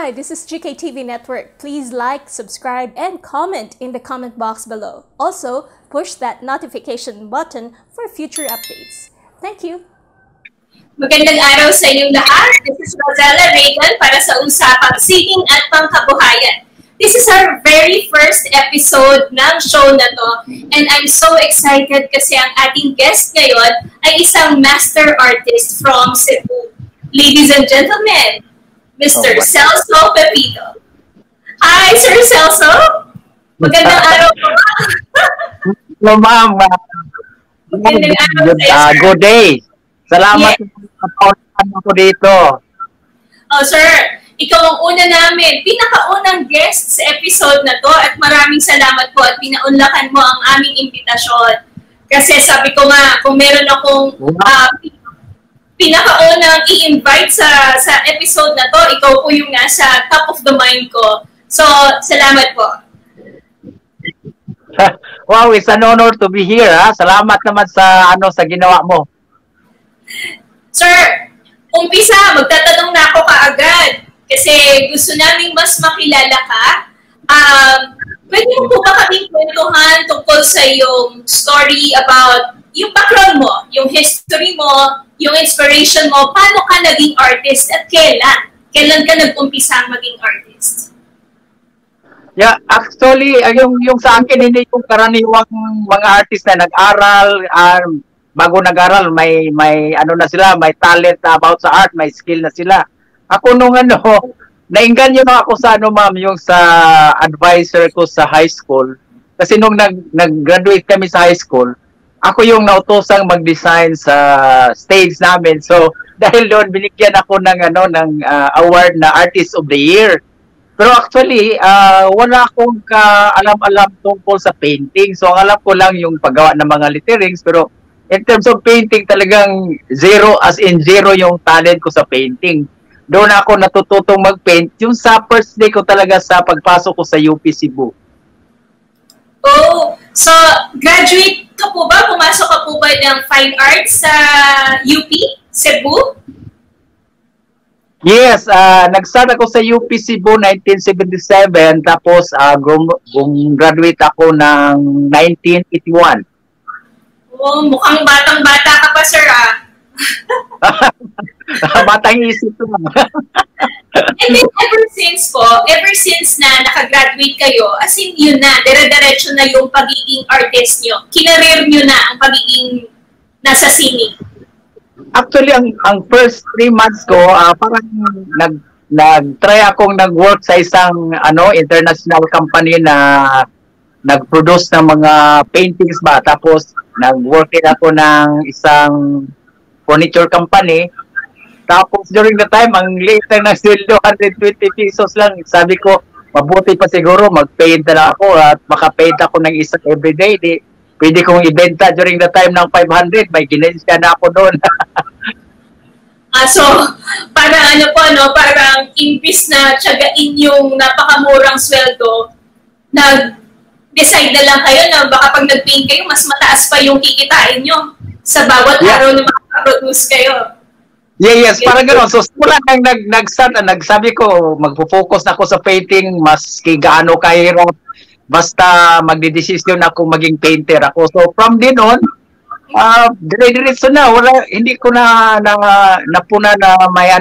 Hi, this is GKTV Network. Please like, subscribe, and comment in the comment box below. Also, push that notification button for future updates. Thank you. Magandang araw sa inyong lahat. This is Rosella Reagan para sa Usapang Sining at Pangkabuhayan. This is our very first episode ng show na to, and I'm so excited kasi ang ating guest ngayon ay isang master artist from Cebu. Ladies and gentlemen, Mr. Celso Pepito. Hi, Sir Celso. Magandang araw po. Hello, ma'am. Magandang araw sa iyo, Good day. Salamat sa paunahan ako dito. Oh, sir, ikaw ang una namin, pinakaunang guest sa episode na to at maraming salamat po at pinaunlakan mo ang aming imbitasyon. Kasi sabi ko nga, kung meron akong pinakaunang i-invite sa episode na to, ikaw po yung nasa top of the mind ko. So, salamat po. Wow, it's an honor to be here. Ha? Salamat naman sa sa ginawa mo. Sir, umpisa, magtatanong na ako kaagad kasi gusto naming mas makilala ka. Pwede mo po ba kaming kwentuhan tungkol sa iyong story about yung background mo, yung history mo, yung inspiration mo, paano ka naging artist at kailan? Kailan ka nag-umpisa maging artist? Yeah, actually, yung sa akin, hindi yung karaniwang mga artist na nag-aral, bago nag-aral, may ano na sila, may talent about sa art, may skill na sila. Ako nung nainganyo na ako sa ma'am, yung sa advisor ko sa high school. Kasi nung nag-graduate kami sa high school, ako yung nautosang mag-design sa stage namin. So, dahil doon, binigyan ako ng award na Artist of the Year. Pero actually, wala akong alam-alam tungkol sa painting. So, ang alam ko lang yung paggawa ng mga letterings, pero in terms of painting, talagang zero, as in zero yung talent ko sa painting. Doon ako natututong mag-paint. Yung sa first day ko talaga sa pagpasok ko sa UP Cebu. Oh, so graduate ka po ba? Pumasok ka po ba ng Fine Arts sa UP Cebu? Yes, nag-start ako sa UP Cebu 1977, tapos graduate ako ng 1981. Oh, mukhang batang-bata ka pa, sir, Batang isip ko. And then, ever since na nakagraduate kayo, as in yun na, dire-diretso na yung pagiging artist nyo. Kinareer nyo na ang pagiging nasa sining. Actually, ang first 3 months ko, parang nag-try akong nag-work sa isang international company na nag-produce ng mga paintings ba. Tapos, nag-work din ako ng isang furniture company. Tapos, during the time, ang liit lang ng sweldo, 120 pesos lang. Sabi ko, mabuti pa siguro, mag-paint na lang ako at makapaint ako ng isang everyday. Pwede kong ibenta during the time ng 500. May ginensya na ako doon. So, parang parang imbis na tiyagain yung napakamurang sweldo, decide na lang kayo na baka pag nag-paint kayo, mas mataas pa yung kikitain nyo sa bawat araw na makaproduce kayo. Yes, parang gano'n. So, mula nang nagsabi ko, magpo-focus na ako sa painting, mas gaano kahirap, basta magdidesisyon ako maging painter ako. So, from din on, dire-diretso na, hindi ko napuna na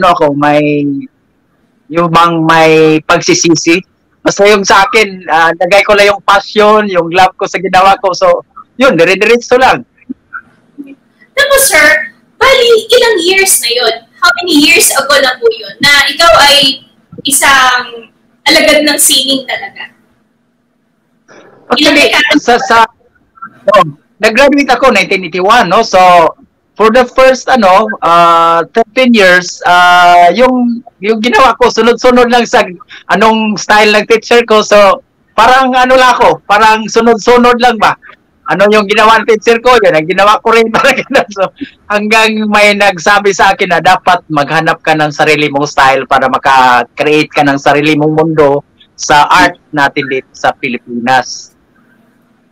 may pagsisisi. Basta yung sa akin, nagay ko lang yung passion, yung love ko sa ginawa ko. So, yun, dire-diretso lang. Tapos, sir, bali, ilang years na yun? How many years ago na po yun? Na ikaw ay isang alagad ng sining talaga? Actually, nag-graduate ako 1981, no? So, for the first 13 years, yung ginawa ko, sunod-sunod lang sa anong style ng teacher ko. So, parang parang sunod-sunod lang ba? Ano yung ginawa ng teacher ko, yun ang ginawa ko rin. So, hanggang may nagsabi sa akin na dapat maghanap ka ng sarili mong style para maka-create ka ng sarili mong mundo sa art natin dito sa Pilipinas.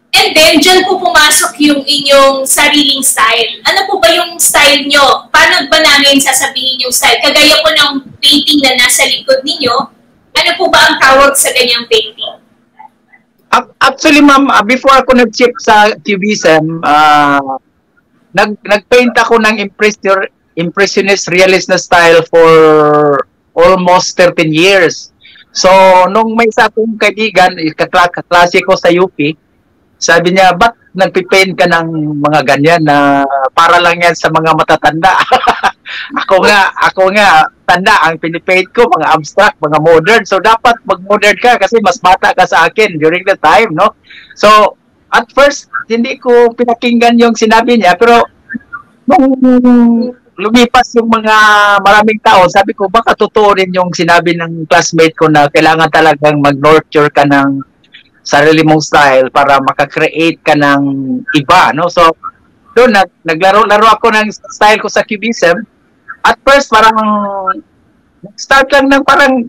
And then, dyan po pumasok yung inyong sariling style. Ano po ba yung style nyo? Paano ba namin sasabihin yung style? Kagaya po ng painting na nasa likod ninyo, ano po ba ang tawag sa ganyang painting? Actually, ma'am, before ako nag-check sa Cubism, nag-paint ako ng impressionist realist na style for almost 13 years. So, nung may isa akong kaibigan, kaklase ko sa UP, sabi niya, ba't nagpipaint ka ng mga ganyan na para lang yan sa mga matatanda? ako nga, tanda, ang pinipaint ko, mga abstract, mga modern. So, dapat mag-modern ka kasi mas bata ka sa akin during the time, no? So, at first, hindi ko pinakinggan yung sinabi niya, pero nung lumipas yung mga maraming tao, sabi ko, baka totoo rin yung sinabi ng classmate ko na kailangan talagang mag-nurture ka ng sarili mong style para makakreate ka ng iba, no? So, doon, naglaro-laro ako ng style ko sa Cubism. At first, parang start lang ng parang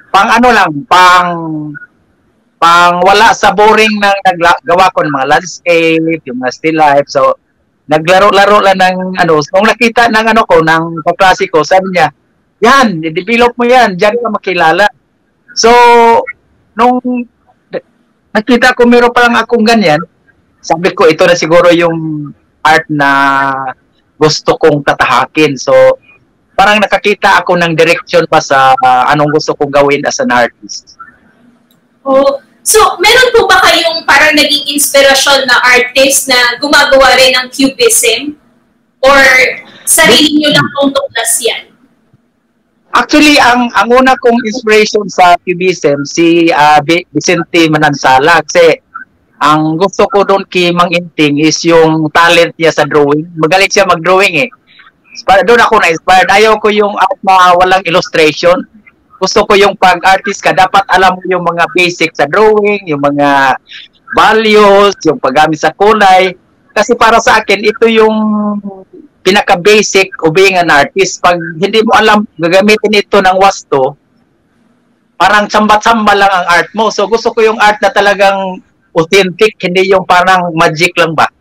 pang wala sa boring na naggawa ko ng mga landscape, yung mga still life. So, naglaro-laro lang ng so, nung nakita ng ng kaklase ko, sabi niya, yan, i-develop mo yan, diyan ka makilala. So, nung nakita ko meron pa lang akong ganyan, sabi ko ito na siguro yung art na gusto kong tatahakin. So, parang nakakita ako ng direction pa sa anong gusto kong gawin as an artist. Oh, so meron po ba kayong parang naging inspirasyon na artist na gumagawa rin ng Cubism? Or sarili nyo lang kung tuklas yan? Actually, ang una kong inspiration sa Cubism, si Vicente Manansala. Kasi ang gusto ko doon kay Mang Inting is yung talent niya sa drawing. Magaling siya mag-drawing eh. Doon ako na-inspired. Ayaw ko yung art na walang illustration. Gusto ko yung pag-artist ka, dapat alam mo yung mga basics sa drawing, yung mga values, yung paggamit sa kulay. Kasi para sa akin, ito yung pinaka-basic of being an artist. Pag hindi mo alam, gagamitin ito ng wasto, parang sambat-samba lang ang art mo. So gusto ko yung art na talagang authentic, hindi yung parang magic lang ba.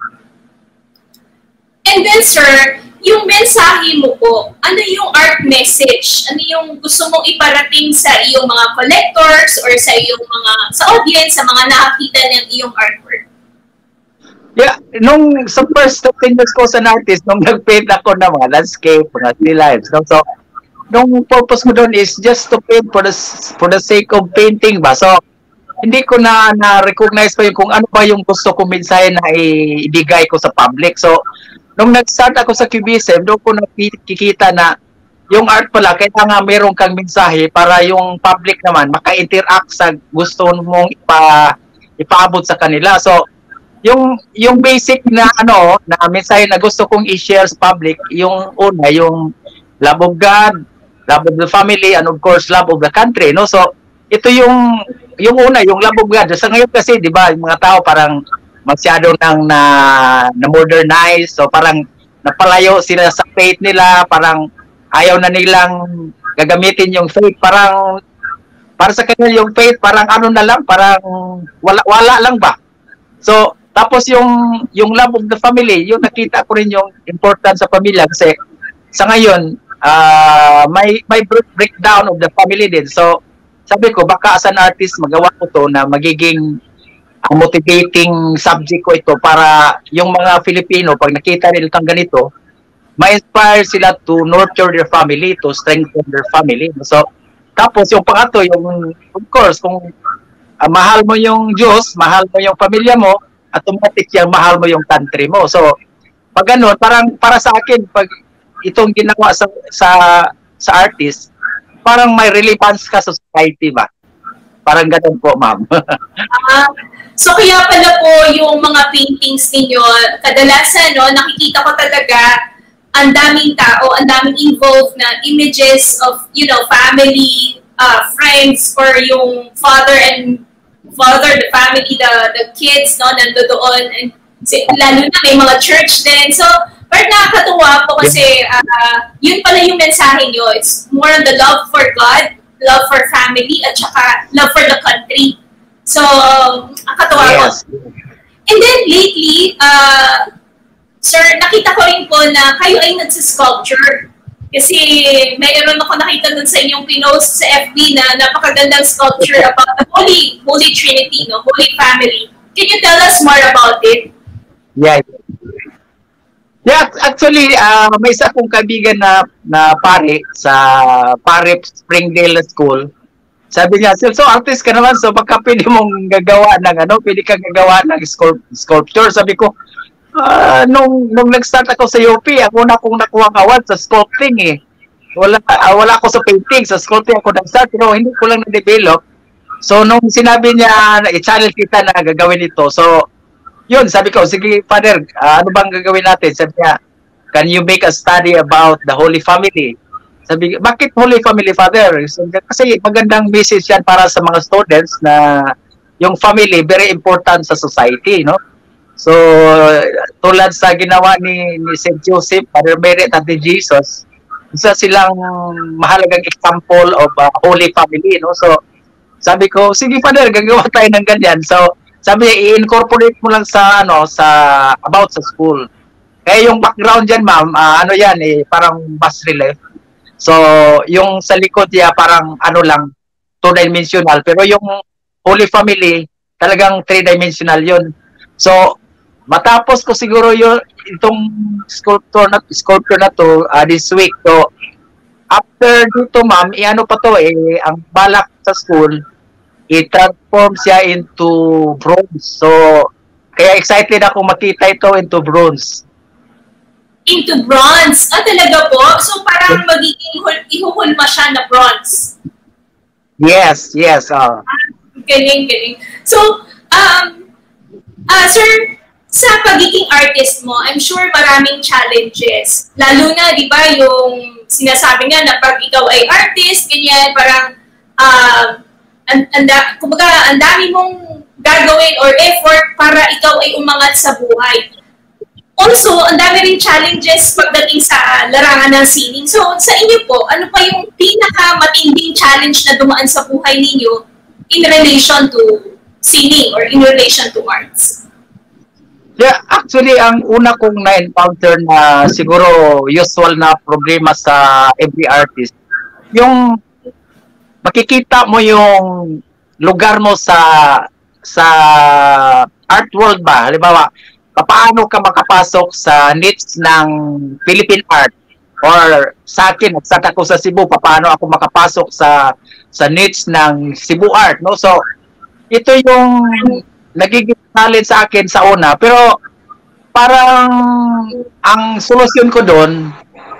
And then, sir, yung mensahe mo po, ano yung art message? Ano yung gusto mong iparating sa iyong mga collectors or sa iyong sa audience, sa mga nakakita ng iyong artwork? Yeah, nung sa first 15 years ko sa artist, nung nag-paint ako ng mga landscape, mga still lives, no? So, nung purpose mo doon is just to paint for the sake of painting ba? So, hindi ko na-recognize pa yung kung ano pa yung gusto kong mensahe na ibigay ko sa public. So, nung nag-start ako sa Cubism, doon ko nakikita na yung art pala, kailangan meron kang mensahe para yung public naman maka-interact sa gusto mong ipaabot sa kanila. So, yung basic na na mensahe na gusto kong i-share sa public, yung una, yung love of God, love of the family, and of course, love of the country, no? So, ito yung una, yung love of God. Sa ngayon kasi, di ba, yung mga tao parang masyado nang na-modernize, so parang napalayo sila sa faith nila, parang ayaw na nilang gagamitin yung faith, parang para sa kanila yung faith, parang na lang, parang wala lang ba? So, tapos yung love of the family, yung nakita ko rin yung importance sa pamilya kasi sa ngayon, may breakdown of the family din. So, sabi ko, baka as an artist, magawa ko to na magiging motivating subject ko ito para yung mga Filipino, pag nakita nila kang ganito, ma-inspire sila to nurture their family, to strengthen their family. So, tapos yung pangatlo, yung, of course, kung mahal mo yung Diyos, mahal mo yung pamilya mo, automatic yung mahal mo yung country mo. So, pag ganun, parang para sa akin, pag itong ginawa sa artist, parang may relevance ka sa society ba? Parang ganun po, ma'am. So kaya pala po yung mga paintings ninyo, kadalasan nakikita ko talaga ang daming tao, ang daming involved na images of, family, friends, or yung father, the family, the kids, nandoon, and lalo na may mga church din. So, pero nakakatuwa po kasi yun pala yung mensahe nyo. It's more on the love for God, love for family, at saka love for the country. So, nakakatuwa po. Yes. And then lately, sir, nakita ko rin po na kayo ay nagsisculpture. Kasi mayroon ako nakita dun sa inyong pinost sa FB na napakagandang sculpture about the Holy Trinity, no? Holy Family. Can you tell us more about it? Yeah. Yeah, actually, may isa kong kaibigan na pare sa Pare Springdale School. Sabi niya, so artist ka naman, so baka pwede mong gagawa ng pwede kang gagawa ng sculpture. Sabi ko, nung nag-start ako sa UP, ako na akong nakuha ng award sa sculpting eh. Wala ako sa painting, sa sculpting ako nag-start, pero hindi ko lang na-develop. So nung sinabi niya, i-channel kita na gagawin ito, so yun, sabi ko, sige, Father, ano bang gagawin natin? Sabi niya, can you make a study about the Holy Family? Sabi, bakit Holy Family, Father? Kasi magandang message yan para sa mga students na yung family, very important sa society, no? So, tulad sa ginawa ni St. Joseph, Father Mary at Ate Jesus, isa silang mahalagang example of Holy Family, no? So, sabi ko, sige, Father, gagawa tayo ng ganyan. So, sabi niya, i-incorporate mo lang sa about sa school. Kaya yung background dyan, ma'am, yan, parang bas relief. So, yung sa likod niya, parang lang, 2-dimensional. Pero yung Holy Family, talagang 3-dimensional yun. So, matapos ko siguro itong sculpture na to this week. So, after dito, ma'am, pa to ang balak sa school, i-transform siya into bronze. So, kaya excited ako makita ito into bronze. Into bronze? Talaga po? So, parang magiging ihuhulma siya na bronze? Yes. Galing. So, sir, sa pagiging artist mo, I'm sure maraming challenges. Lalo na, di ba, yung sinasabi nga na pag ikaw ay artist, ganyan, parang, kumbaga, ang dami mong gagawin or effort para ikaw ay umangat sa buhay. Also, ang dami rin challenges pagdating sa larangan ng sining. So, sa inyo po, ano pa yung pinaka-matinding challenge na dumaan sa buhay ninyo in relation to sining or in relation to arts? Yeah, actually, ang una kong na-encounter na siguro usual na problema sa every artist, yung makikita mo yung lugar mo sa art world ba? Halimbawa, paano ka makapasok sa niche ng Philippine art? Or sa akin, nagsat ako sa Cebu, paano ako makapasok sa niche ng Cebu art? No? So, ito yung nagiging challenge sa akin sa una. Pero parang ang solusyon ko doon,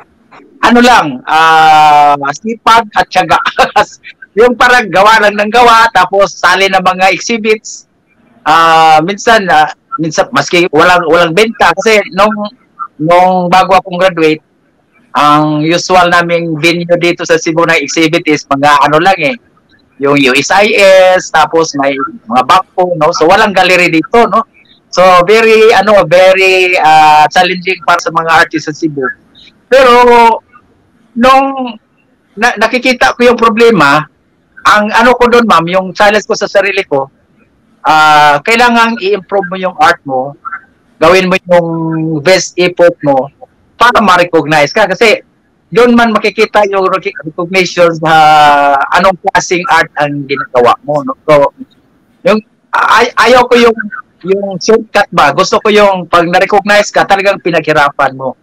sipag at tiyaga. Yung parang gawa lang ng gawa, tapos sali ng mga exhibits. Minsan maski walang benta. Kasi nung bago akong graduate, ang usual naming venue dito sa Cebu na exhibit is mga lang yung USIS, tapos may mga backpo, no? So walang gallery dito, no? So very challenging para sa mga artists sa Cebu. Pero nung nakikita ko yung problema, ang ko doon, ma'am, yung challenge ko sa sarili ko, kailangan i-improve mo yung art mo, gawin mo yung best effort mo para ma-recognize ka. Kasi doon man makikita yung recognition sa anong klaseng art ang ginagawa mo. No? So, ayaw ko yung shortcut ba. Gusto ko yung pag na-recognize ka, talagang pinaghirapan mo.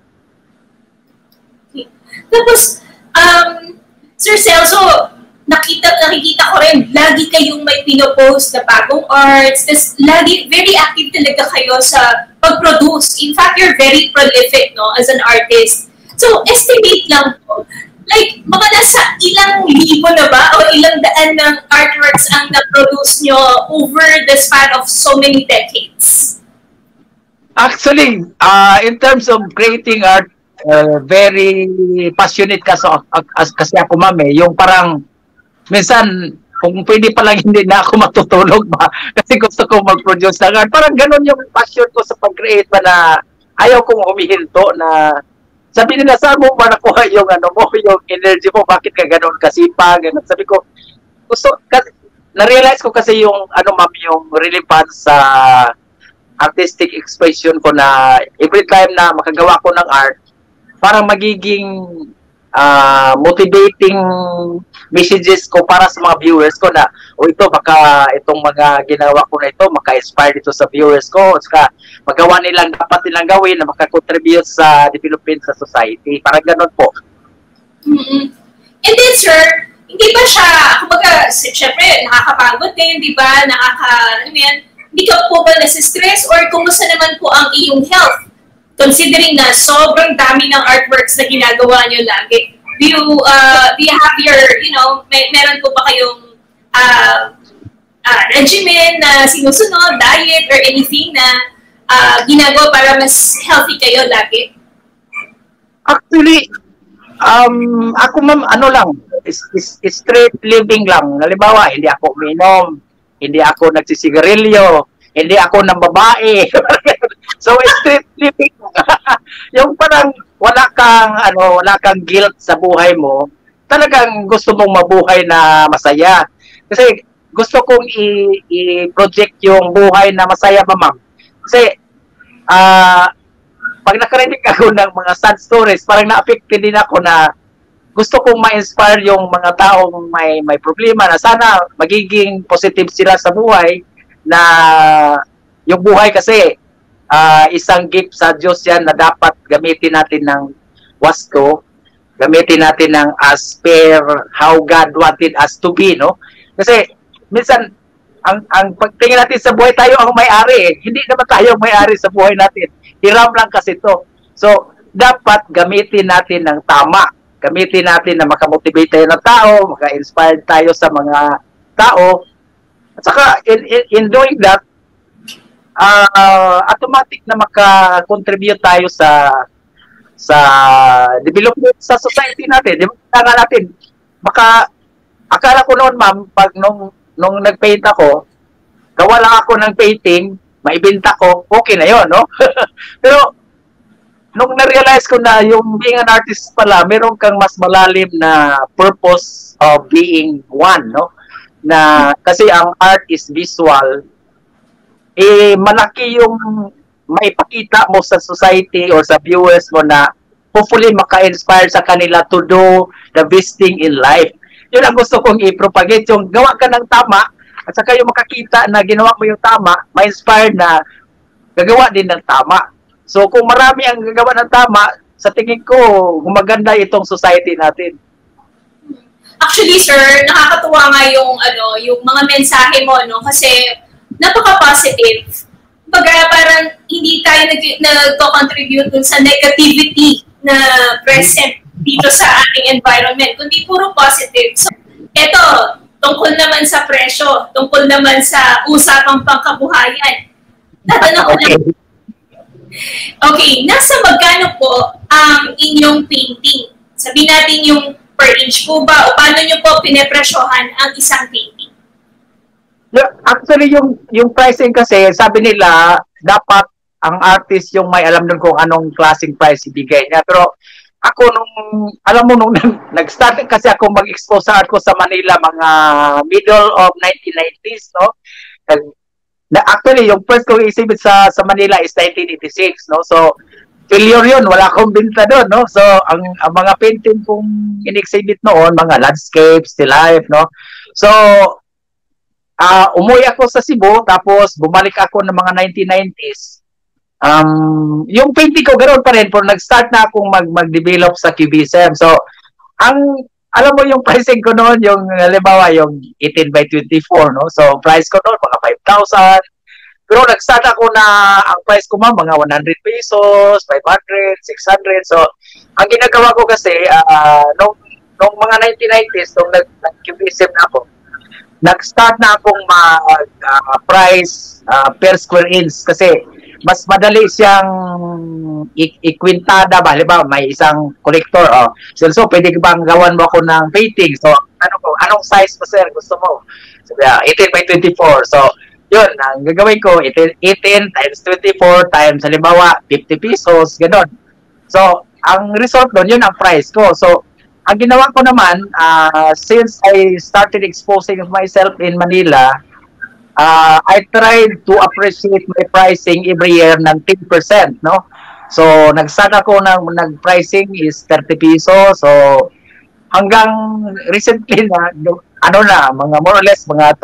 Tapos, Sir Celso, nakikita ko rin, lagi kayong may pinopost na bagong arts, lagi, very active talaga kayo sa pag-produce. In fact, you're very prolific, no, as an artist. So, estimate lang po, like, mga nasa ilang libo na ba o ilang daan ng artworks ang na-produce nyo over the span of so many decades? Actually, in terms of creating art, very passionate kasi ako, ma'am, yung parang minsan, kung pwede palang hindi na ako matutulog ba, kasi gusto ko mag-produce ng art. Parang ganun yung passion ko sa pag-create ba na ayaw kong humihinto na sabi nila, saan mo ba nakuha yung yung energy mo, bakit ka ganun kasipag, ganun. Sabi ko, na-realize ko kasi yung ma'am, yung relevance artistic expression ko na every time na makagawa ko ng art, parang magiging motivating messages ko para sa mga viewers ko na ito baka itong mga ginawa ko na ito maka-inspire dito sa viewers ko, saka magawa nilang dapat nilang gawin na makakontribute sa development sa society, parang ganun po. And then sir, hindi ba siya, kumbaga, syempre, nakakapagod din, di ba? Hindi ka po ba nasa-stress or kumusta naman po ang iyong health? Considering na sobrang dami ng artworks na ginagawa niyo lagi. Do you have your, meron po ba kayong regimen na sinusunod, diet, or anything na ginagawa para mas healthy kayo lagi? Actually, ako ma'am, straight living lang. Halimbawa, hindi ako uminom, hindi ako nagsisigarilyo, hindi ako ng babae. So, straight living. Yung parang wala kang guilt sa buhay mo. Talagang gusto mong mabuhay na masaya. Kasi gusto kong i-project yung buhay na masaya pa, ma'am. Kasi, pag nakarinig ako ng mga sad stories, parang na-affected din ako na gusto kong ma-inspire yung mga taong may problema na sana magiging positive sila sa buhay, na yung buhay kasi isang gift sa Diyos yan na dapat gamitin natin ng wasto, gamitin natin ng as per how God wanted us to be, no? Kasi minsan ang pagtingin natin sa buhay, tayo ang may-ari eh. Hindi naman tayo ang may-ari sa buhay natin. Hiram lang kasi to. So, dapat gamitin natin ng tama. Gamitin natin na makamotivate tayo ng tao, maka-inspire tayo sa mga tao. At saka, in doing that, automatic na maka-contribute tayo sa development sa society natin. Di ba? Kailangan natin. Akala ko noon, ma'am, pag nung nag-paint ako, gawa lang ako ng painting, maibenta ko, okay na yon, no? Pero, nung na-realize ko na yung being an artist pala, meron kang mas malalim na purpose of being one, no? Na, kasi ang art is visual, malaki yung maipakita mo sa society or sa viewers mo na hopefully maka-inspire sa kanila to do the best thing in life. Yun ang gusto kong i-propagate, yung gawa ka ng tama, at saka yung makakita na ginawa mo yung tama, ma-inspire na gagawa din ng tama. So kung marami ang gagawa ng tama, sa tingin ko, gumaganda itong society natin. Actually, sir, nakakatuwa nga yung mga mensahe mo, no? Kasi napaka-positive. Baga, parang hindi tayo nag-contribute dun sa negativity na present dito sa ating environment, kundi puro positive. So, eto, tungkol naman sa presyo, tungkol naman sa usapang pangkabuhayan. Tatanong ko lang, okay, nasa magkano po ang inyong painting? Sabihin natin yung per inch po ba, o paano nyo po pinepresyohan ang isang painting? Actually, yung pricing kasi, sabi nila, dapat ang artist yung may alam nun kung anong klaseng price ibigay niya. Pero ako nung nag-start kasi ako mag-expose sa art ko sa Manila, mga middle of 1990s, no? Actually, yung first kong exhibit sa Manila is 1986, no? So, failure yun, wala akong binta doon, no? So, ang mga painting kong in-exhibit noon, mga landscapes, still life, no? So, umuwi ako sa Cebu, tapos bumalik ako ng mga 1990s. Yung painting ko ganoon pa rin, pero nag-start na akong mag-develop sa Cubism. So, alam mo yung pricing ko noon, yung halimbawa yung 18 by 24, no? So, price ko noon, mga 5,000. Pero nag-start ako na, ang price ko mga 100 pesos, 500, 600. So, ang ginagawa ko kasi, nung mga 1990s, nung nag-Cubism na ako, nag-start na akong mag-price per square inch kasi mas madali siyang ikwintada ba? Halimbawa, may isang collector, so pwede bang gawan mo ako ng painting? So, anong size mo, sir? Gusto mo? So, 18 by 24. So, yun, ang gagawin ko, 18 times 24 times, halimbawa, 50 pesos, gano'n. So, ang result doon, yun ang price ko. So, ang ginawa ko naman, since I started exposing myself in Manila, I tried to appreciate my pricing every year ng 10%, no? So, nagsaka ko nag-pricing is 30 pesos. So, hanggang recently na, ano na, mga more or less, mga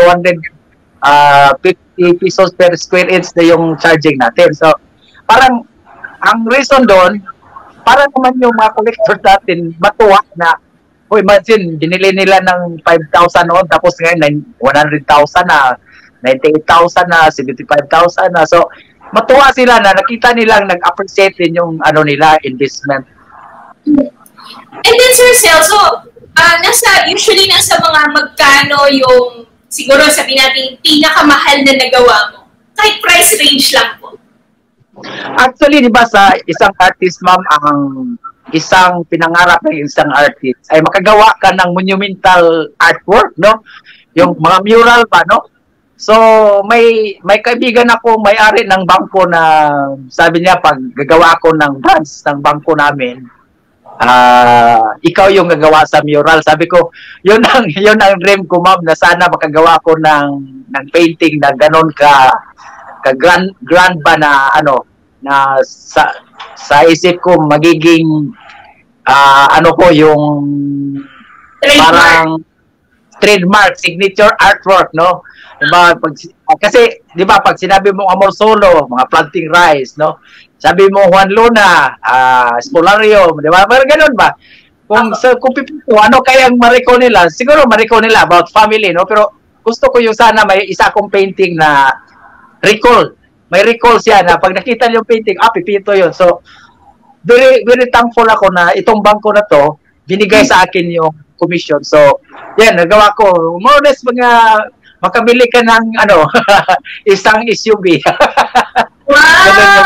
250 pesos per square inch na yung charging natin. So, parang, ang reason doon, para naman yung mga collector natin matuwa na, imagine, binili nila ng 5,000 noon, tapos ngayon 100,000 na, 98,000 na, 75,000 na. So, matuwa sila na nakita nilang nag-appreciate din yung ano nila, investment. And then, Sir Celso, usually nasa mga magkano yung, siguro sabihin natin, pinakamahal na nagawa mo? Kahit price range lang po. Actually, di ba sa isang artist, ma'am, ang isang pinangarap ng isang artist ay makagawa ka ng monumental artwork, no? Yung mga mural pa, no? So, may kaibigan ako, may-ari ng bangko na sabi niya, pag gagawa ako ng branch ng bangko namin, ikaw yung gagawa sa mural. Sabi ko, yun ang dream ko, ma'am, na sana makagawa ko ng painting na ganon ka grand ba na ano, na sa isip ko magiging ano ko yung parang trademark, signature artwork, no? Diba, kasi, di ba, pag sinabi mo Amor Solo, mga Planting Rice, no? Sabi mo Juan Luna, Spolarium, di ba? Pero ganun ba? Kung pipito, ano kayang ma-recall nila? Siguro ma-recall nila about family, no? Pero gusto ko yung sana may isa akong painting na recall. May recall siya na pag nakita niyo yung painting, pipito yun. So, very, very thankful ako na itong bangko na to, binigay sa akin yung commission. So, yan, nagawa ko. More or less, makabili ka ng, ano, isang SUV. Wow!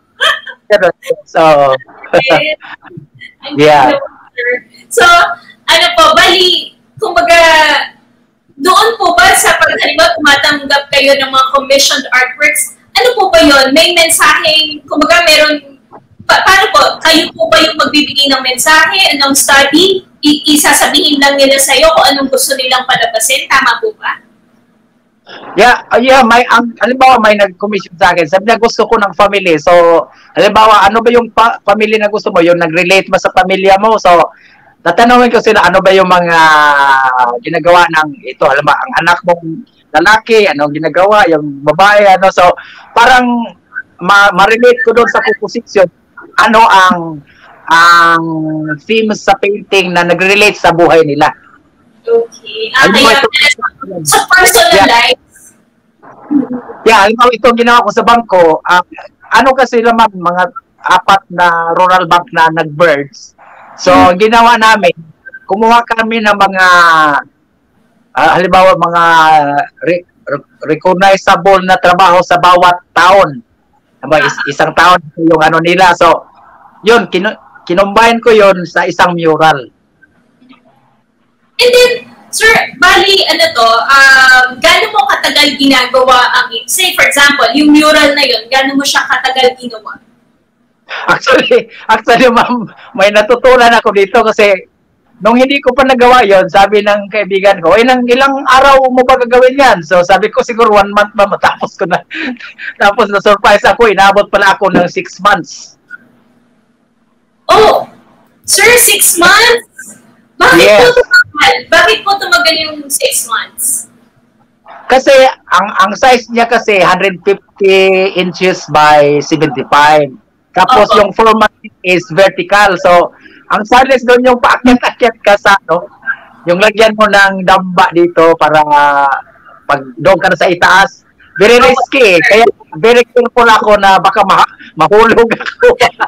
So, yeah. So, ano po, bali, kumbaga, doon po ba sa paghalimbawa tumatanggap kayo ng mga commissioned artworks, ano po ba yun? May mensaheng, kumbaga meron, paano po? Kayo po ba yung magbibigay ng mensahe, anong study? Isasabihin lang nila sa'yo kung anong gusto nilang palabasin? Tama po ba? Yeah, halimbawa may nag-commission sa akin. Sabi niya, gusto ko ng family. So, halimbawa, ano ba yung family na gusto mo? Yung nag-relate ba sa pamilya mo? So, tatanungin ko sila, ano ba yung mga ginagawa ng ito? Halimbawa, ang anak mong lalaki, ano ginagawa, yung babae, ano. So, parang ma-relate ko doon sa composition. Ano ang themes sa painting na nag-relate sa buhay nila. Okay. Kaya, sa personal life. Yeah, halimbawa itong ginawa ko sa bangko, ano kasi naman, mga 4 na rural bank na nag-birds. So, ginawa namin, kumuha kami ng mga, halimbawa mga recognizable na trabaho sa bawat taon. Isang taon yung ano nila. So, yun, kinumbine ko yun sa isang mural. And then, sir, bali, gaano mo katagal ginagawa ang, say for example, yung mural na yun, gaano mo siya katagal ginawa? Actually, ma'am, may natutunan ako dito kasi nung hindi ko pa nagawa yon, sabi ng kaibigan ko, ilang araw mo ba gagawin yan? So sabi ko siguro 1 month ba matapos ko na. Tapos na-surprise ako, inabot pala ako ng 6 months. Oh, sir, 6 months? Bakit po tumagal yung 6 months? Kasi ang size niya kasi 150 inches by 75. Tapos yung format is vertical. So, ang size doon yung paakyat-akyat ka sa, no? Yung lagyan mo ng damba dito para pag doon ka na sa itaas. Very risky. Kaya very careful ako na baka mahulog ako.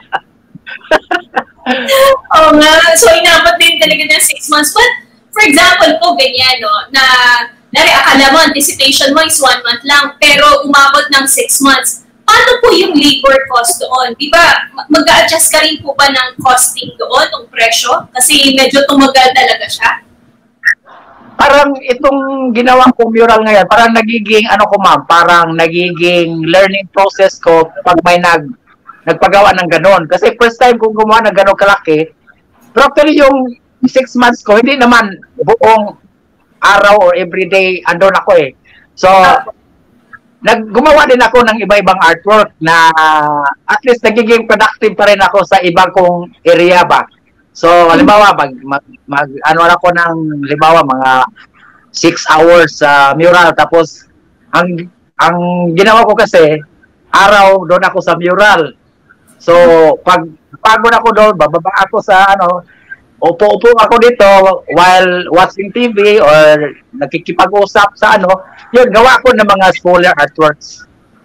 Oo nga. So, inabot din talaga ng 6 months. But, for example po, ganyan, no, na, akala mo, anticipation mo is 1 month lang, pero umabot ng 6 months. Paano po yung labor cost doon? Di ba, mag-a-adjust ka rin po ba ng costing doon, ng presyo? Kasi medyo tumagal talaga siya. Parang itong ginawa kong mural ngayon, parang nagiging, parang nagiging learning process ko pag may nagpagawa ng ganon. Kasi first time kong gumawa ng ganon kalaki, pero actually yung 6 months ko, hindi naman buong araw or everyday andon ako eh. So, Gumawa din ako ng iba-ibang artwork na at least nagiging productive pa rin ako sa ibang kong area ba. So, halimbawa, ano ako ng, halimbawa, mga 6 hours sa mural. Tapos, ang ginawa ko kasi, araw doon ako sa mural. So, pag pagod ako doon, bababa ako sa, upo-upo ako dito while watching TV or nakikipag-usap sa yun, gawa ko ng mga scholar artworks.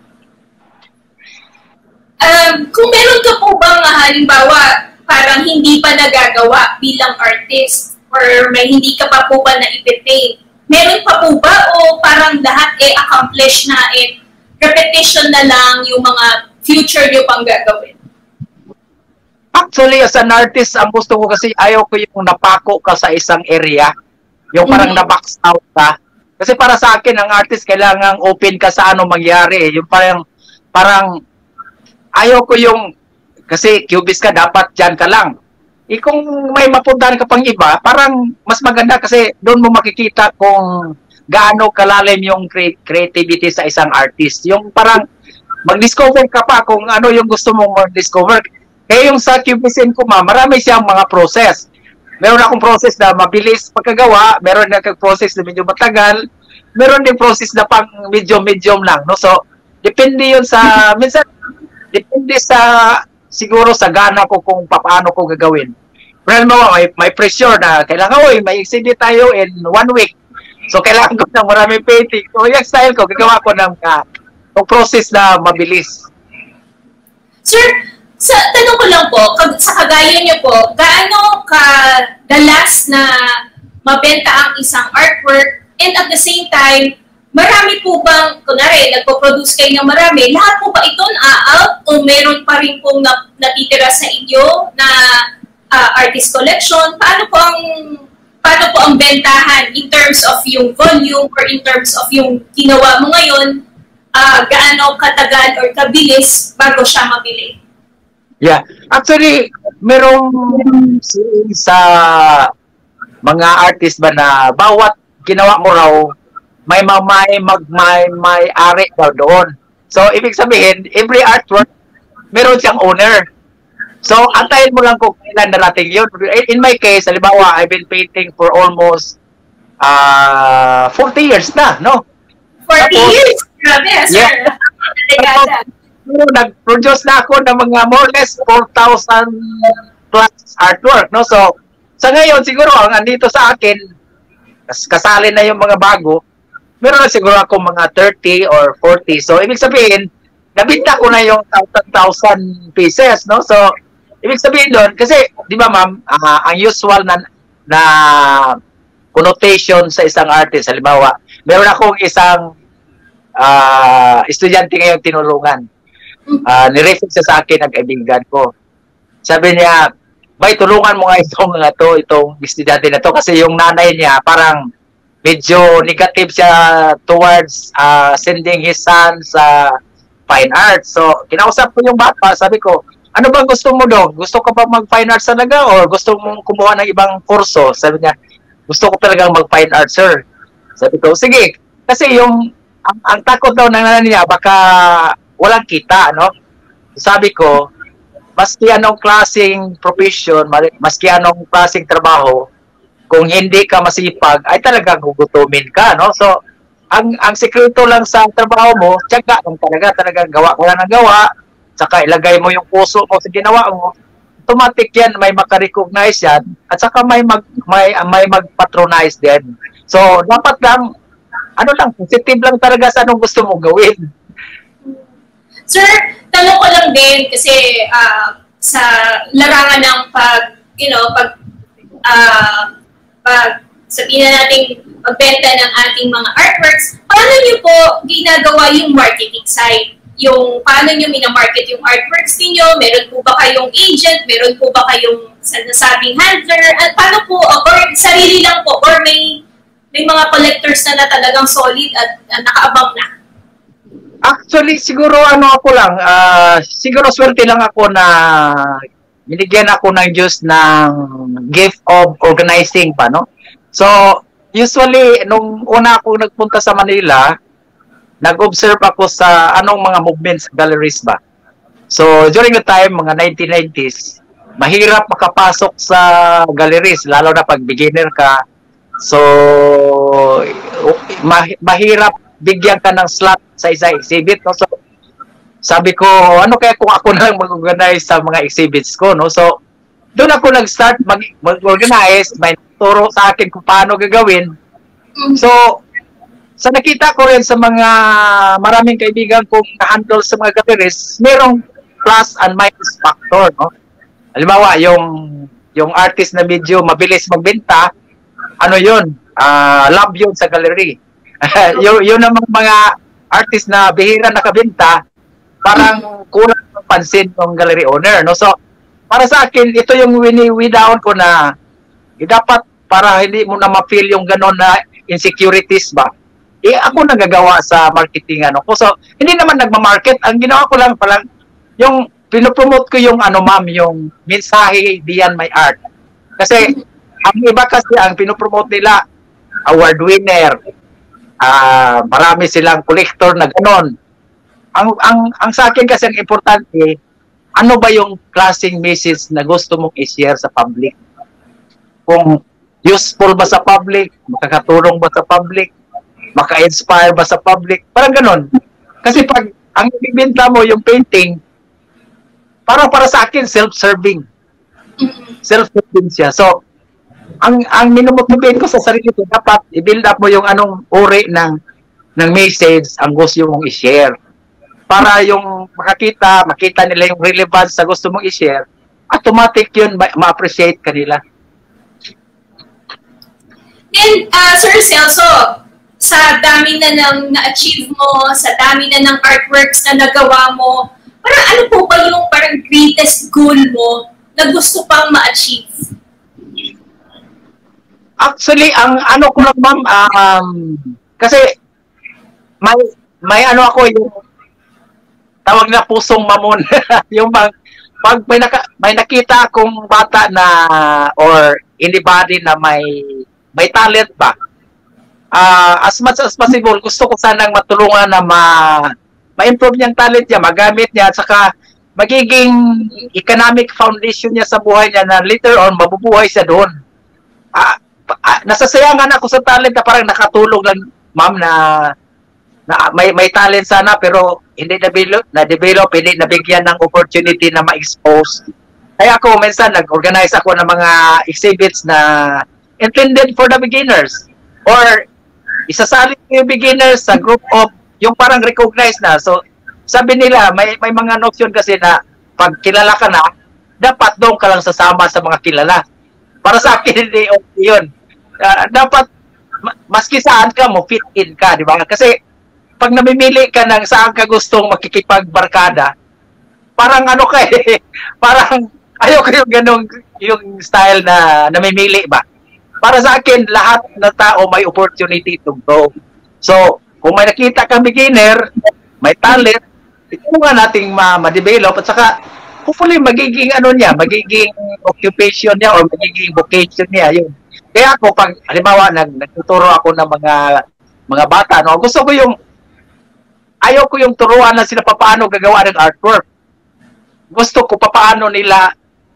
Kung meron ka po bang halimbawa, parang hindi pa nagagawa bilang artist or may hindi ka pa po ba na-paint, meron pa po ba o parang lahat accomplish na repetition na lang yung mga future nyo pang gagawin? Actually, as an artist, ang gusto ko kasi ayaw ko yung napako ka sa isang area. Yung parang na-box out ka. Kasi para sa akin, ang artist, kailangan open ka sa mangyari. Yung parang ayaw ko yung, kasi cubist ka, dapat dyan ka lang. Kung may mapuntahan ka pang iba, parang mas maganda kasi doon mo makikita kung gaano kalalim yung creativity sa isang artist. Yung parang mag-discover ka pa kung ano yung gusto mong mag-discover. Kaya yung sa Cubisin ko marami siyang mga process. Meron akong process na mabilis pagkagawa, meron na process na medyo matagal, meron din process na pang medium lang. No? So, depende yun sa, minsan, depende sa, siguro sa gana ko kung paano ko gagawin. Pero may pressure na kailangan, may exceed tayo in 1 week. So, kailangan ko ng maraming painting. So, yung style ko, gagawa ko ng process na mabilis. Sir, tanong ko lang po, sa kagaya niyo po, gaano kadalas na mabenta ang isang artwork and at the same time, marami po bang, kunwari, nagpo-produce kayo ng marami, lahat po ba ito na-out o meron pa rin pong natitira sa inyo na artist collection? Paano po ang bentahan in terms of yung volume or in terms of yung ginawa mo ngayon, gaano katagal or kabilis bago siya mabili? Yeah. Actually, merong sa mga artist ba na bawat ginawa mo raw, may ari daw doon. So, ibig sabihin, every artwork, meron siyang owner. So, antayin mo lang kung kailan narating yun. In my case, halimbawa, I've been painting for almost 40 years na, no? 40 years? Grabe, sir. Yeah. Nag-produce na ako ng mga more or less 4,000 plus artwork, no? So, sa ngayon, siguro, ang andito sa akin, kasali na yung mga bago, meron na siguro ako mga 30 or 40. So, ibig sabihin, nabinta ko na yung 1,000 pieces, no? So, ibig sabihin doon, kasi, di ba ma'am, ang usual na connotation sa isang artist, halimbawa, meron akong isang estudyante ngayong tinulungan. Nirefer siya sa akin ng kaibigan ko. Sabi niya, bay, tulungan mo nga itong estudyante na to kasi yung nanay niya parang medyo negative siya towards sending his son sa fine arts. So, kinausap ko yung bata, sabi ko, ano bang gusto mo daw? Gusto ka ba mag-fine arts talaga or gusto mong kumuha ng ibang kurso? Sabi niya, gusto ko talagang mag-fine arts, sir. Sabi ko, sige. Kasi ang takot daw ng nanay niya, baka walang kita, no? Sabi ko, maski anong klaseng profession, maski anong klaseng trabaho, kung hindi ka masipag, ay talagang gugutumin ka, no? So, ang sekreto lang sa trabaho mo, tiyaga lang talagang gawa ko lang ng gawa, saka ilagay mo yung puso mo sa ginawa mo, automatic yan, may makarecognize yan, at saka may mag-patronize din. So, dapat lang, positive lang talaga sa anong gusto mo gawin. Sir, tanong ko lang din kasi sa larangan ng sabihin na natin magbenta ng ating mga artworks, paano niyo po ginagawa yung marketing side? Yung paano niyo minamarket yung artworks niyo? Meron po ba kayong agent? Meron po ba kayong nasabing handler? At paano po, or sarili lang po, or may mga collectors na talagang solid at nakaabang na? Actually, siguro ako lang, siguro swerte lang ako na binigyan ako ng Diyos ng gift of organizing pa, no? So, usually, nung una ako nagpunta sa Manila, nag-observe ako sa anong mga movements sa galleries ba. So, during the time, mga 1990s, mahirap makapasok sa galleries, lalo na pag beginner ka. So, mahirap bigyan ka ng slot sa isa exhibit. No? So, sabi ko, ano kaya kung ako na lang mag-organize sa mga exhibits ko, no? So, doon ako nag-start mag-organize, may turo sa akin kung paano gagawin. So, sa nakita ko rin sa mga maraming kaibigan kong na-handle sa mga galleries, merong plus and minus factor, no? Halimbawa, yung artist na medyo mabilis magbenta, ano yun? Love yun sa gallery. yun namang mga artist na bihira nakabenta, parang kulang ng pansin ng gallery owner, no? So, para sa akin, ito yung wini-down ko na dapat para hindi mo na ma-feel yung gano'n na insecurities ba. Ako nagagawa sa marketing ano ko. So, hindi naman nagma-market. Ang ginawa ko lang palang, yung pinopromote ko yung ma'am, yung mensahe diyan may art. Kasi, ang iba kasi ang pinopromote nila, award winner, marami silang collector na gano'n. Ang sa akin kasi ang importante, ano ba yung klaseng message na gusto mong i-share sa public? Kung useful ba sa public, makakatulong ba sa public, maka-inspire ba sa public, parang ganun. Kasi pag ang ibibenta mo yung painting, para sa akin, self-serving. Self-serving siya. So, ang minumotivate ko sa sarili ko, dapat i-build up mo yung anong uri ng message ang gusto mong i-share. Para yung makita nila yung relevance sa gusto mong i-share, automatic yun, ma-appreciate kanila. And, Sir Celso, sa dami na ng na-achieve mo, sa dami na ng artworks na nagawa mo, parang ano po ba yung parang greatest goal mo na gusto pang ma-achieve? Actually, ang ano ko lang, ma'am, kasi may ano ako yung tawag na pusong mamon. Yung pag may nakita akong bata na or anybody na may talent ba, as much as possible, gusto ko sanang matulungan na ma-improve niyang talent niya, magamit niya, at saka magiging economic foundation niya sa buhay niya na later on, mabubuhay siya doon. Nasasayangan ako sa talent na parang nakatulong lang, ma'am, na may talent sana pero hindi na-develop, hindi nabigyan ng opportunity na ma-expose. Kaya ako, minsan, nag-organize ako ng mga exhibits na intended for the beginners. Or, isasali yung beginners sa group of, yung parang recognized na. So, sabi nila, may mga notion kasi na pag kilala ka na, dapat doon ka lang sasama sa mga kilala. Para sa akin, hindi okay yun. Dapat, maski saan ka mo, fit in ka, di ba? Kasi, pag namimili ka ng saan ka gustong makikipagbarkada, parang ano ka eh, parang ayoko yung ganong yung style na namimili ba. Para sa akin, lahat na tao may opportunity to grow. So, kung may nakita kang beginner, may talent, ito nga nating ma-develop at saka hopefully magiging ano niya, magiging occupation niya or magiging vocation niya. Yun. Kaya ako, pag halimbawa, nagtuturo ako ng mga bata, no, gusto ko yung ayaw ko yung turuan na sila paano gagawa ng artwork. Gusto ko paano nila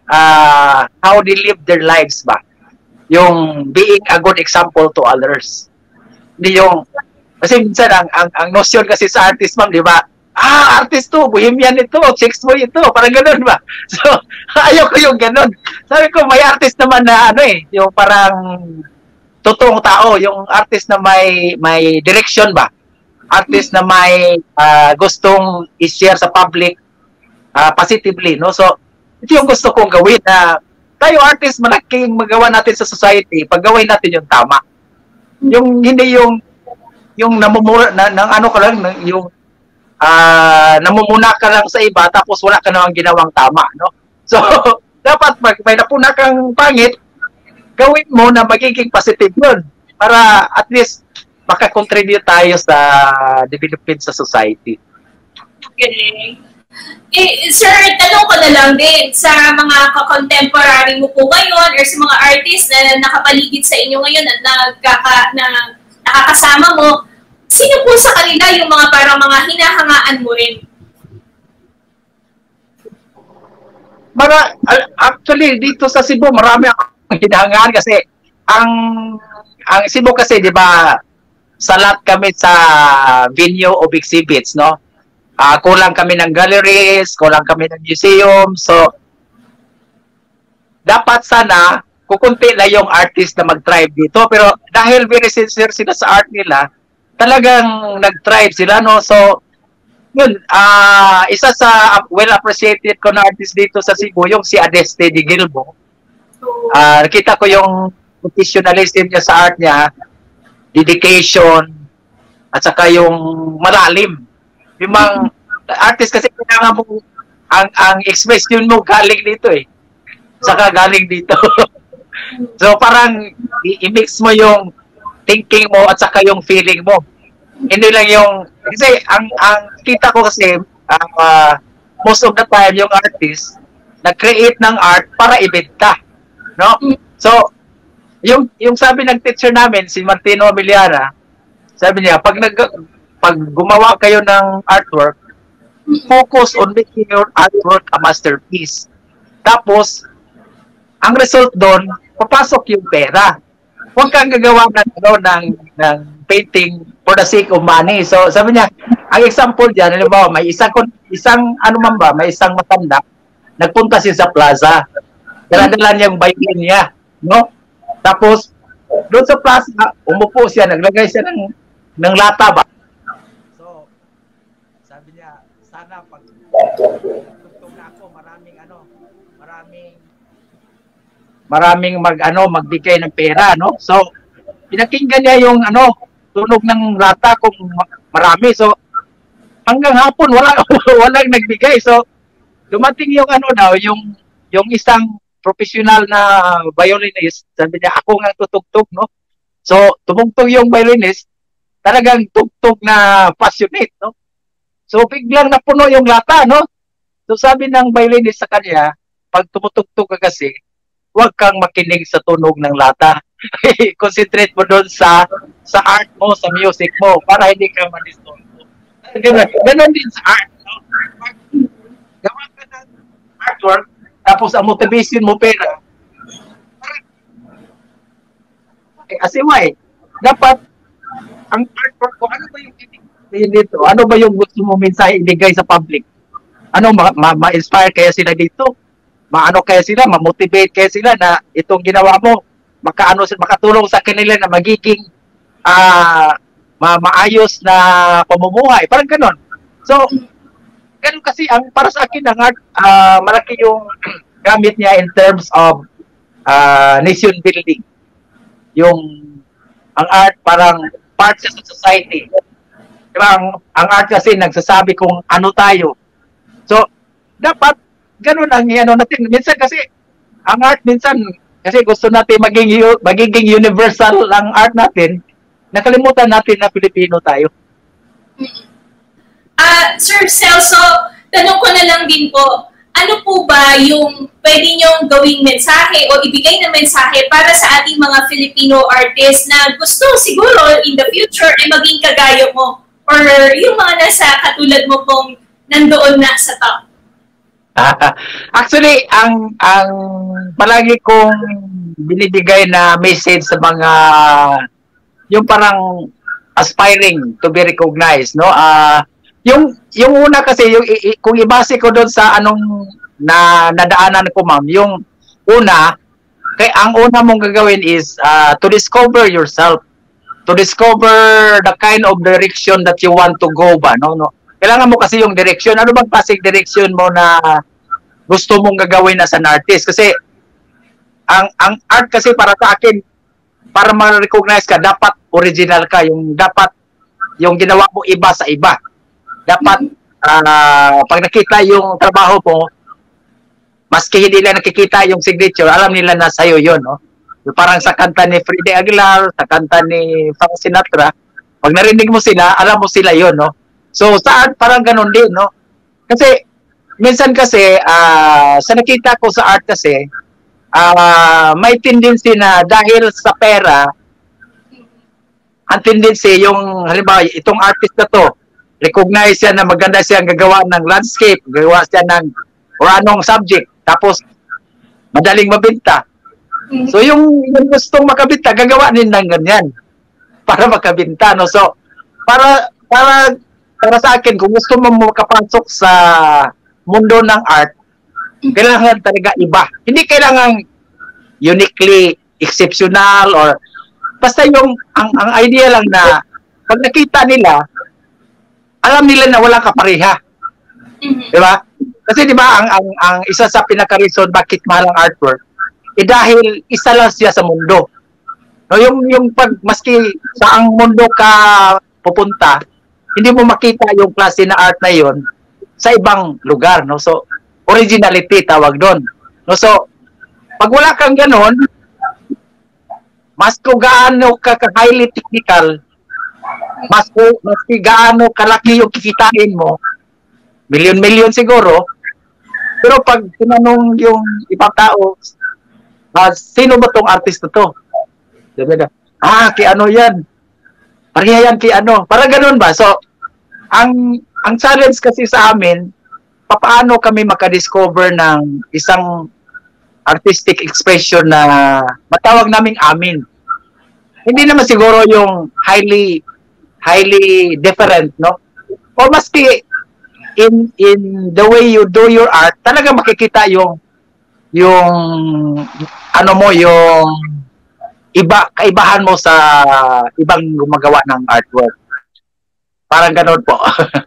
how they live their lives ba. Yung being a good example to others. Hindi yung, kasi minsan ang notion kasi sa artist, ma'am, di ba? Artist to, bohemian ito, sex boy ito, parang ganun ba? So, ayaw ko yung ganun. Sabi ko, may artist naman na yung parang totoong tao, yung artist na may direction ba? Artist na may gustong i-share sa public positively, no? So, ito yung gusto kong gawin na tayo artist, malaking magawa natin sa society, paggawin natin yung tama. Yung hindi yung namumura ng ano ka lang, yung namumuna ka lang sa iba tapos wala ka namang ginawang tama, no? So, dapat may napuna kang pangit, gawin mo na magiging positive yun para at least makakontribute tayo sa development sa society. Okay. Sir, tanong ko na lang din sa mga contemporary mo po ngayon or sa mga artists na nakapaligid sa inyo ngayon at nakakasama mo, sino po sa kanila yung mga parang mga hinahangaan mo rin? Actually, dito sa Cebu, marami akong hinahangaan kasi ang Cebu kasi, di ba, salat kami sa venue of exhibits, no? Kulang kami ng galleries, kulang kami ng museum, so dapat sana kukunti na yung artist na mag-thrive dito, pero dahil very sincere sila sa art nila, talagang nag-thrive sila, no? So, yun, isa sa well-appreciated ko na artist dito sa Cebu, yung si Adeste de Gilbo. Nakita ko yung professionalism niya sa art niya, dedication, at saka yung malalim. Yung mga artist kasi kailangan mo, ang expression mo galing dito eh. Saka galing dito. So parang i-mix mo yung thinking mo at saka yung feeling mo. Hindi lang yung, kasi ang kita ko kasi, most of the time yung artist, nag-create ng art para ibenta. No? So, yung sabi ng teacher namin, si Martino Miliara, sabi niya, pag gumawa kayo ng artwork, focus on making your artwork a masterpiece. Tapos, ang result doon, papasok yung pera. Huwag kang gagawa ng painting for the sake of money. So, sabi niya, ang example diyan, halimbawa, may may isang matanda, nagpunta siya sa plaza. Dala-dala niya yung violin niya, no? Tapos, doon sa plaza, umupo siya, naglagay siya ng lata ba? So, sabi niya, sana pag tugtog na ako, maraming magbigay ng pera, no? So, pinakinggan niya yung tunog ng lata kung marami. So, hanggang hapon walang nagbigay. So, dumating yung yung isang professional na violinist, sabi niya, ako nga tutugtog, no? So, tumugtog yung violinist, talagang tugtog na passionate, no? So, biglang napuno yung lata, no? So, sabi ng violinist sa kanya, pag tumutugtog ka kasi, huwag kang makinig sa tunog ng lata. Concentrate mo doon sa art mo, sa music mo, para hindi ka ma-disturbo. Ganon din sa art, no? Gawa ka ng artwork, tapos ang motivation mo pera. Why? Dapat, ang artwork ko, ano ba yung dito? Ano ba yung gusto mo mensahe ibigay sa public? Ano, ma-inspire kaya sila dito? Maano kaya sila? Ma-motivate kaya sila na itong ginawa mo, makatulong sa kanila na magiging maayos na pamumuhay. Parang ganon. So, ganun kasi para sa akin ang art, malaki yung gamit niya in terms of nation building. Ang art parang part sa society. Diba? Ang art kasi nagsasabi kung ano tayo. So, dapat ganun ang natin. Minsan kasi, ang art minsan, kasi gusto natin magiging universal ang art natin, nakalimutan natin na Pilipino tayo. Sir Celso, tanong ko na lang din po, ano po ba yung pwede niyong gawing mensahe o ibigay na mensahe para sa ating mga Filipino artists na gusto siguro in the future ay maging kagaya mo or yung mga nasa katulad mo pong nandoon na sa top? Actually, ang palagi kong binibigay na message sa mga yung parang aspiring to be recognized, no? Yung una kasi kung ibase ko doon sa nadaanan ko, ma'am, yung una, ang una mong gagawin is to discover yourself, to discover the kind of direction that you want to go ba, no? Kailangan mo kasi yung direction. Ano bang klaseng direction mo na gusto mong gagawin as an artist? Kasi ang art kasi para sa akin, para ma-recognize ka, dapat original ka. Dapat yung ginawa mo iba sa iba. Dapat pag nakita yung trabaho mo, maski hindi nila nakikita yung signature, alam nila na sa'yo yun, no? Yung parang sa kanta ni Freddie Aguilar, sa kanta ni Frank Sinatra, pag narinig mo sila, alam mo sila yun, no? So, sa art, parang ganun din, no? Kasi, minsan kasi, sa nakita ko sa art kasi, may tendency na dahil sa pera, ang tendency yung halimbawa itong artist na to, recognize siya na maganda siyang gagawa ng landscape, gagawa siya ng or anong subject, tapos madaling mabenta. So yung gustong makabenta, gagawa din ng ganyan para makabenta, no? So para sa akin, kung gusto mo makapasok sa mundo ng art, kailangan talaga iba. Hindi kailangan uniquely exceptional or basta yung ang idea lang na pag nakita nila, alam nila na walang kapareha. Di ba? Kasi di ba ang isa sa pinaka-reason bakit mahal ang artwork, dahil isa lang siya sa mundo. No, yung pag maski sa ang mundo ka pupunta, hindi mo makita yung klase na art na yon sa ibang lugar, no? So originality tawag doon. No, so pag wala kang ganon, mas kung gaano ka highly technical, mas gaano kalaki yung kikitain mo, milyon-milyon siguro, pero pag tinanong yung ibang tao, sino ba tong artist na to? Kay ano yan? Pareha yan kay ano? Parang ganun ba? So, ang challenge kasi sa amin, paano kami makadiscover ng isang artistic expression na matawag naming amin. Hindi naman siguro yung highly different, no? O maski in the way you do your art, talaga makikita yung ano mo, yung kaibahan mo sa ibang gumagawa ng artwork. Parang ganoon po.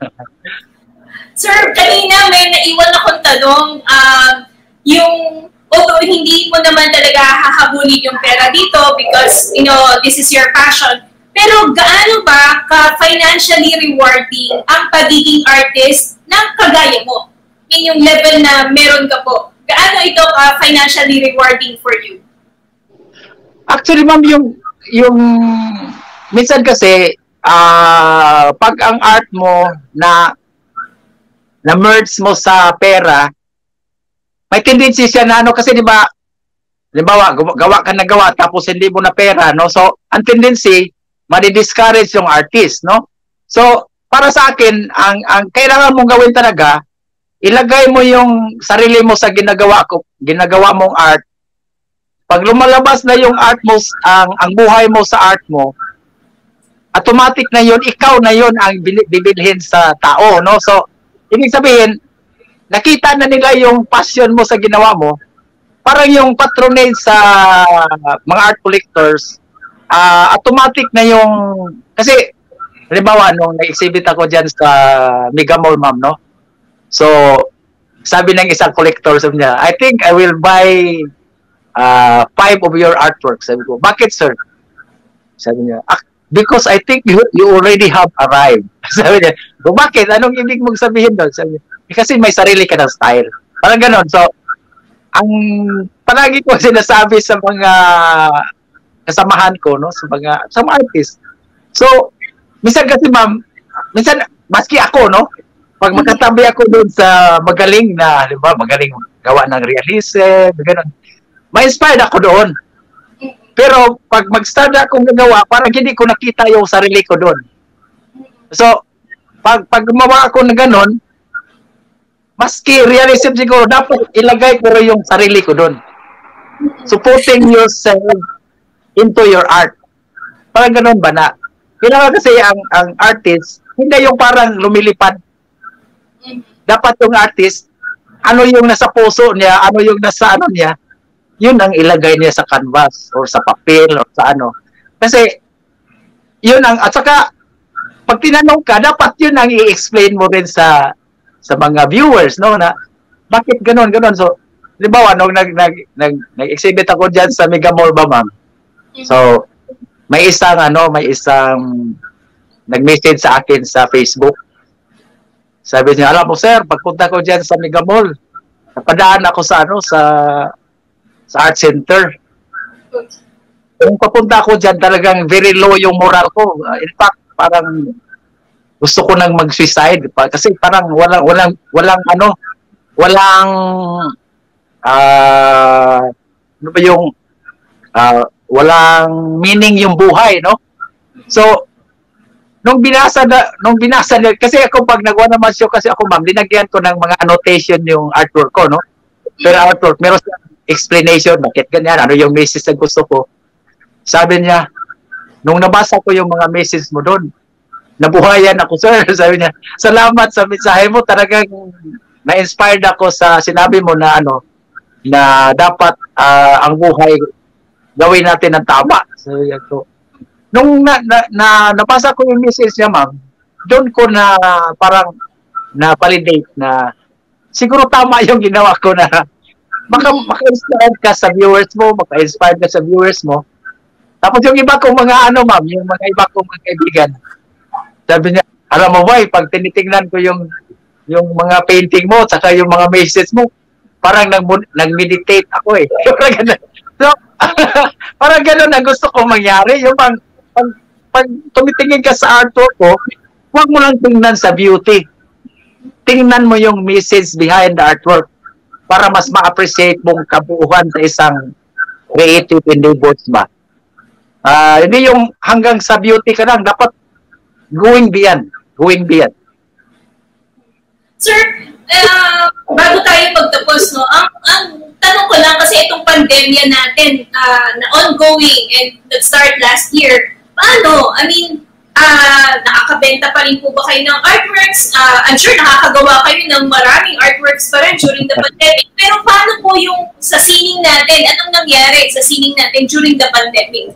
Sir, kanina may naiwan akong tanong, although hindi mo naman talaga hahabulin yung pera dito because, this is your passion, pero gaano ba ka-financially rewarding ang pagiging artist ng kagaya mo? In yung level na meron ka po, gaano ito ka-financially rewarding for you? Actually, ma'am, yung minsan kasi, pag ang art mo na-merge mo sa pera, may tendency siya na kasi di ba, halimbawa, gawa ka na gawa tapos hindi mo na pera, no? So, ang tendency, madi-discourage yung artist, no? So, para sa akin, ang kailangan mong gawin talaga, ilagay mo yung sarili mo sa ginagawa mong art. Pag lumalabas na yung art mo, ang buhay mo sa art mo, automatic na yun, ikaw na yun ang bibilhin sa tao, no? So, ibig sabihin, nakita na nila yung passion mo sa ginawa mo, parang yung patronage sa mga art collectors, automatic na yung, kasi, halimbawa, nung na-exhibit ako dyan sa Mega Mall, ma'am, no? So, sabi ng isang collector, sabi niya, I think I will buy 5 of your artworks. Sabi ko, bakit, sir? Sabi niya, because I think you already have arrived. Sabi niya, bakit? Anong ibig mong sabihin doon? Sabi niya, kasi may sarili ka ng style. Parang ganon. So, ang palagi ko sinasabi sa mga kasamahan ko, no, sa mga artist. So, minsan kasi ma'am, minsan maski ako, no, pag magkatabi ako doon sa magaling na, di ba, magaling gawa ng realism, ganon, ma-inspired ako doon. Pero pag mag-start akong gagawa, parang hindi ko nakita yung sarili ko doon. So, pag gumawa ako na ganon, maski realism siguro, dapat ilagay ko rin yung sarili ko doon. So, putting yourself into your art. Parang ganon ba na? Kailangan kasi ang artist, hindi yung parang lumilipad. Dapat yung artist, ano yung nasa puso niya, ano yung nasa ano niya, yun ang ilagay niya sa canvas or sa papel or sa ano. Kasi, yun ang, at saka, pag tinanong ka, dapat yun ang i-explain mo rin sa mga viewers, no, na bakit ganon. So, halimbawa, nung nag-exhibit ako dyan sa Mega Mall ba, ma'am? So, may isang nag-message sa akin sa Facebook. Sabi niya, alam mo, sir, pagpunta ko dyan sa Mega Mall, napadaan ako sa art center. Kung papunta ako dyan, talagang very low yung moral ko. In fact, parang gusto ko nang mag-suicide kasi parang walang ano ba yung walang meaning yung buhay, no? So, nung binasa na, kasi ako pag nagawa naman show, kasi ako ma'am, linagyan ko ng mga annotation yung artwork ko, no? Pero artwork, meron siyang explanation, bakit ganyan, ano yung message na gusto ko. Sabi niya, nung nabasa ko yung mga message mo doon, nabuhayan ako, sir. Sabi niya, salamat sa mensahe mo, talagang na-inspired ako sa sinabi mo na ano, na dapat ang buhay gawin natin ng tama. So, nung nabasa ko yung message niya, ma'am, doon ko na parang na-validate na siguro tama yung ginawa ko na maka-inspired ka sa viewers mo, maka-inspired ka sa viewers mo. Tapos yung iba kong mga ano, ma'am, yung mga iba kong mga kaibigan, sabi niya, alam mo ba, pag tinitingnan ko yung mga painting mo, saka yung mga message mo, parang nag-meditate ako eh. So, parang ganun ang gusto kong mangyari. Yung pag tumitingin ka sa artwork ko, huwag mo lang tingnan sa beauty. Tingnan mo yung message behind the artwork para mas ma-appreciate mong kabuuan sa isang creative endeavors ba. Hindi yung hanggang sa beauty ka lang, dapat going beyond. Sir, bago tayo magtapos, no, ang tanong ko lang, kasi itong pandemya natin na ongoing and nag-start last year, paano? I mean, nakakabenta pa rin po ba kayo ng artworks? I'm sure nakakagawa kayo ng maraming artworks pa rin during the pandemic. Pero paano po yung sa sining natin? Anong nangyari sa sining natin during the pandemic?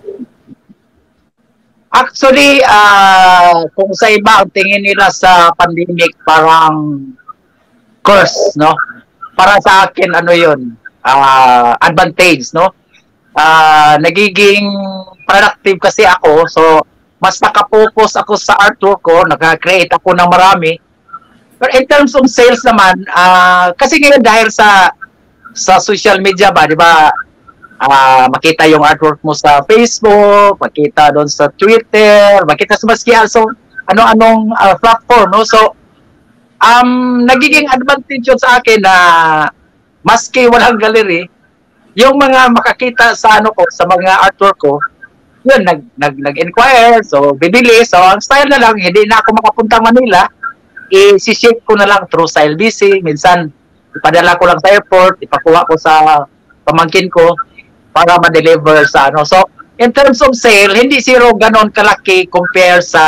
Actually, kung sa iba, ang tingin nila sa pandemic parang curse, no? Para sa akin, ano yun? Advantage, no? Nagiging productive kasi ako, so mas nakapokus ako sa artwork ko, naka-create ako ng marami. Pero in terms of sales naman, kasi ngayon dahil sa social media ba, di ba, makita yung artwork mo sa Facebook, makita doon sa Twitter, makita sa maski also anong platform, no? So, nagiging advantage yun sa akin na maski walang gallery, yung mga makakita sa sa mga artwork ko, yun, nag-inquire, so bibili. So, ang style na lang, hindi na ako makapunta Manila, i-ship ko na lang through Style BC. Minsan, ipadala ko lang sa airport, ipakuha ko sa pamangkin ko para ma-deliver sa So, in terms of sale, hindi zero ganon kalaki compare sa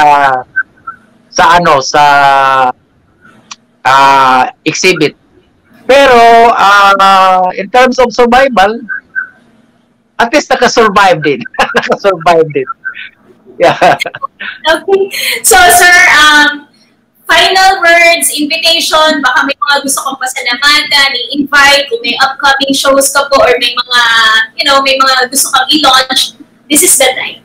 exhibit. Pero, in terms of survival, at least naka-survive din. Naka-survive din. Yeah. Okay. So, sir, final words, invitation, baka may mga gusto kong pasalamatan, i-invite, kung may upcoming shows ka po, or may mga, may mga gusto kang i-launch, this is the time.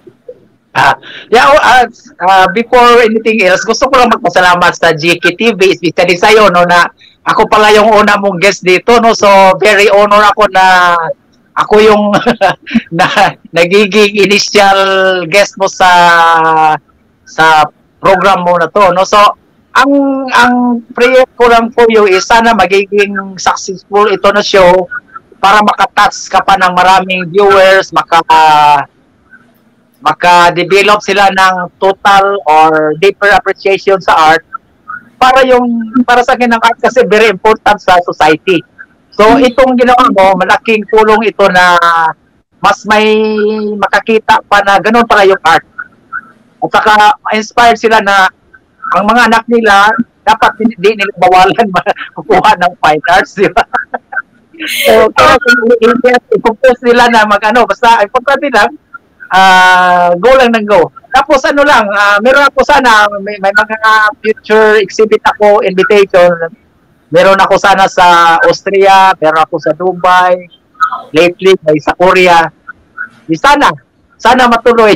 Before anything else, gusto ko lang magpasalamat sa GKTV, especially sa'yo, no, na ako pala yung una mong guest dito, no, so very honor ako na ako yung nagiging initial guest mo sa program mo na to, no. So ang prayer ko lang for you is sana magiging successful ito na show para makatouch ka pa ng maraming viewers, maka-develop sila ng total or deeper appreciation sa art, para sa akin ang art kasi very important sa society. So, itong ginawa mo, malaking tulong ito na mas may makakita pa na ganun pala yung art. At saka, ma-inspire sila na ang mga anak nila, dapat hindi nila bawalan kukuha ng fine arts, di ba? So, i-focus nila na basta importante lang, go lang ng go. Tapos meron ako sana, may mga future exhibit ako, invitation. Meron ako sana sa Austria, meron ako sa Dubai, lately may sa Korea. Sana matuloy.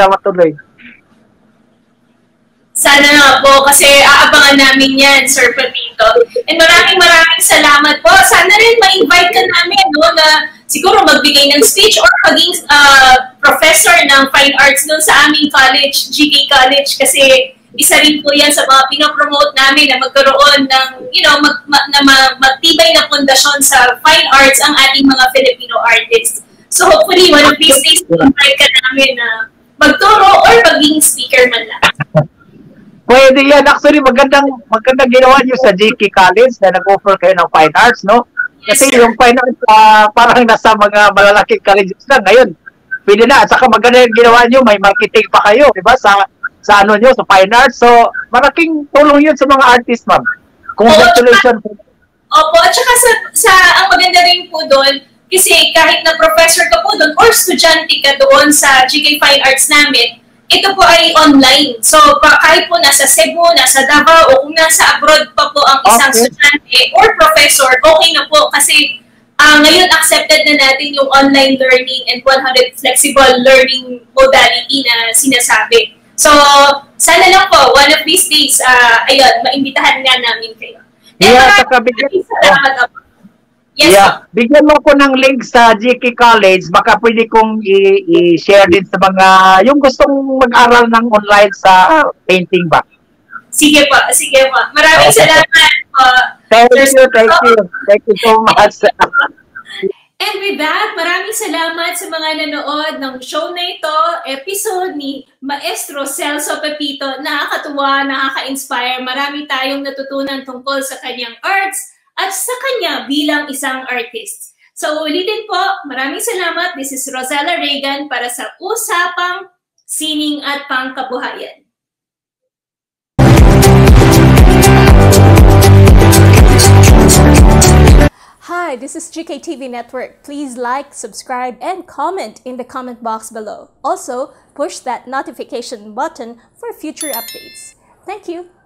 Sana nga po, kasi aabangan namin yan, Sir Patito. And maraming salamat po. Sana rin ma-invite ka namin, no, na siguro magbigay ng speech or maging professor ng fine arts doon sa aming college, GK College, kasi isa rin po yan sa mga pinopromote namin na magkaroon ng, magtibay na pundasyon sa fine arts ang ating mga Filipino artists. So hopefully, one of these days, invite ka namin na magturo or maging speaker man lang. Pwede yan. Actually, magandang ginawa nyo sa GK College na nag-offer kayo ng fine arts, no? Yes, Kasi sir. yung fine arts, parang nasa mga malalaking colleges na ngayon. Pwede na. At saka maganda yung ginawa nyo, may marketing pa kayo, di ba? Sa ano nyo, sa fine arts. So, malaking tulong yun sa mga artist, ma'am. Congratulations. Opo, at saka ang maganda rin po doon, kasi kahit na professor ka po doon or estudyante ka doon sa GK Fine Arts namin, ito po ay online. So, kahit po nasa Cebu, nasa Davao, o kung nasa abroad pa po ang isang estudyante or professor, okay na po kasi ngayon accepted na natin yung online learning and 100 flexible learning modality na sinasabi. So, sana lang po, one of these days, ayun, maimbitahan nga namin kayo. Yeah, saka bigyan, Yes, bigyan mo ko ng link sa GK College, baka pwede kong i-share din sa mga, yung gustong mag-aral ng online sa painting ba? Sige po, sige po. Maraming salamat po. Thank you so much. And with that, maraming salamat sa mga nanood ng show na ito, episode ni Maestro Celso Pepito. Nakakatuwa, nakaka-inspire. Marami tayong natutunan tungkol sa kanyang arts at sa kanya bilang isang artist. So ulitin po, maraming salamat. This is Rosella Reagan para sa Usapang Sining at Pangkabuhayan. Hi, this is GKTV Network. Please like, subscribe, and comment in the comment box below. Also, push that notification button for future updates. Thank you.